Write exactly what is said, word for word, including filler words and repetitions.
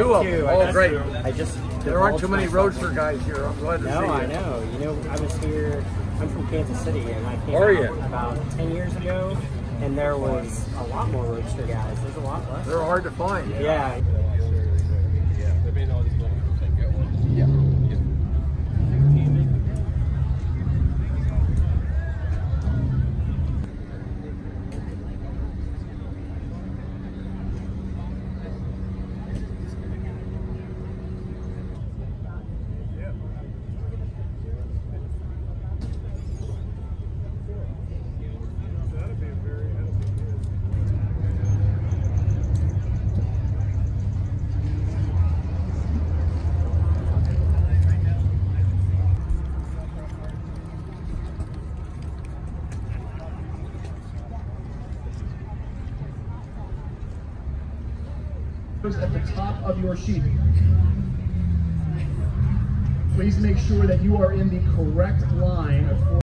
two of two. them. I Oh, got great. two. I just There aren't too many divulged Roadster myself. guys here. I'm glad to No, see you. I know. You know, I was here. I'm from Kansas City, and I came Are out you? about ten years ago, and there was a lot more Roadster guys. There's a lot less. They're hard to find. Yeah. Yeah. At the top of your sheet. Please make sure that you are in the correct line of